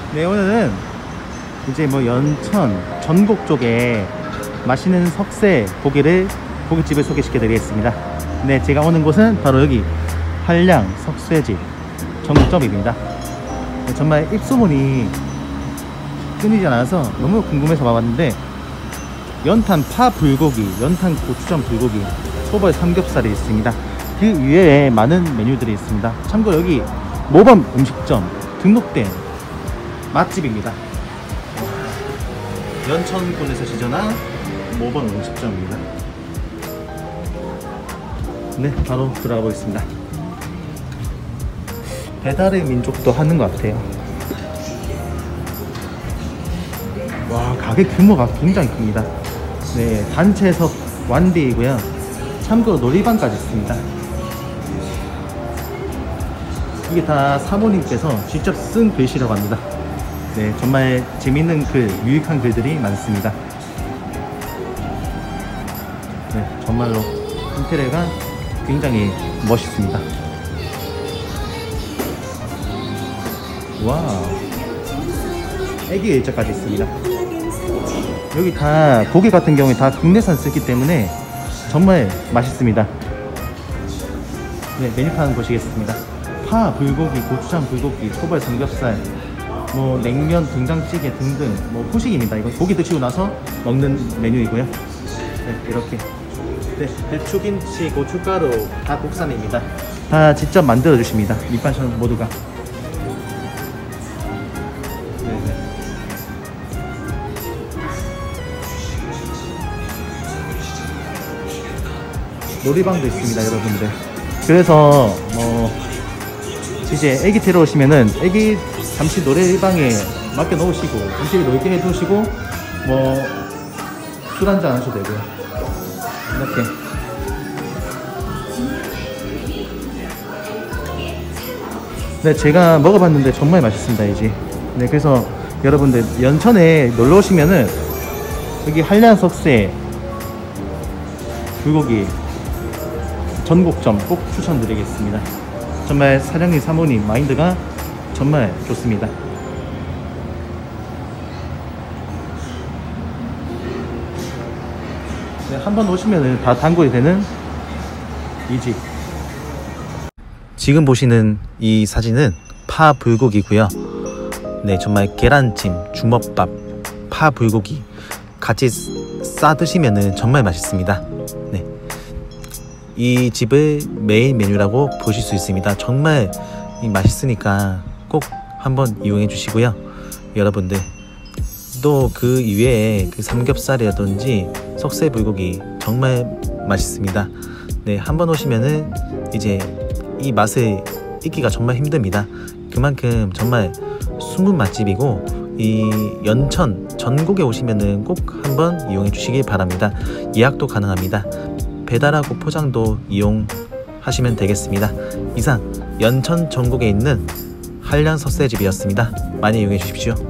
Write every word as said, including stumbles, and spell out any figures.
네, 오늘은 이제 뭐 연천, 전곡 쪽에 맛있는 석쇠 고기를 고깃집을 소개시켜 드리겠습니다. 네, 제가 오는 곳은 바로 여기 한량 석쇠집 전곡점입니다. 네, 정말 입소문이 끊이지 않아서 너무 궁금해서 와봤는데, 연탄 파 불고기, 연탄 고추장 불고기, 소벌 삼겹살이 있습니다. 그 이외에 많은 메뉴들이 있습니다. 참고로 여기 모범 음식점 등록된 맛집입니다. 연천군에서 시전한 모범 음식점입니다. 네, 바로 들어가 보겠습니다. 배달의 민족도 하는 것 같아요. 와, 가게 규모가 굉장히 큽니다. 네, 단체석 완디이고요. 참고로 놀이방까지 있습니다. 이게 다 사모님께서 직접 쓴 글씨라고 합니다. 네, 정말 재밌는 글, 유익한 글들이 많습니다. 네, 정말로 인테리어가 굉장히 멋있습니다. 와우, 애기 의자까지 있습니다. 여기 다 고기 같은 경우에 다 국내산 쓰기 때문에 정말 맛있습니다. 네, 메뉴판 보시겠습니다. 파, 불고기, 고추장 불고기, 소벌 삼겹살, 뭐 냉면, 된장찌개 등등 뭐 후식입니다. 이건 고기 드시고 나서 먹는 메뉴이고요. 네, 이렇게 네, 배추김치, 고춧가루 다 국산입니다. 다 직접 만들어 주십니다. 밑반찬 모두가. 네네. 놀이방도 있습니다, 여러분들. 그래서 뭐 이제 애기 데려오시면은 애기 잠시 노래방에 맡겨 놓으시고 잠시 놀게 해두시고 뭐 술 한잔 하셔도 되고요. 이렇게 네, 제가 먹어봤는데 정말 맛있습니다, 이제. 네, 그래서 여러분들 연천에 놀러 오시면은 여기 한량석쇠 불고기 전곡점 꼭 추천드리겠습니다. 정말 사장님, 사모님 마인드가 정말 좋습니다. 네, 한번 오시면 다 단골이 되는 이 집. 지금 보시는 이 사진은 파 불고기고요. 네, 정말 계란찜, 주먹밥, 파 불고기 같이 싸 드시면 정말 맛있습니다. 네, 이 집을 메인 메뉴라고 보실 수 있습니다. 정말 맛있으니까 꼭 한번 이용해 주시고요. 여러분들 또 그 이외에 그 삼겹살이라든지 석쇠 불고기 정말 맛있습니다. 네, 한번 오시면은 이제 이 맛을 잊기가 정말 힘듭니다. 그만큼 정말 숨은 맛집이고, 이 연천 전곡에 오시면은 꼭 한번 이용해 주시길 바랍니다. 예약도 가능합니다. 배달하고 포장도 이용하시면 되겠습니다. 이상 연천 전곡에 있는 한량 석쇠집이었습니다. 많이 이용해 주십시오.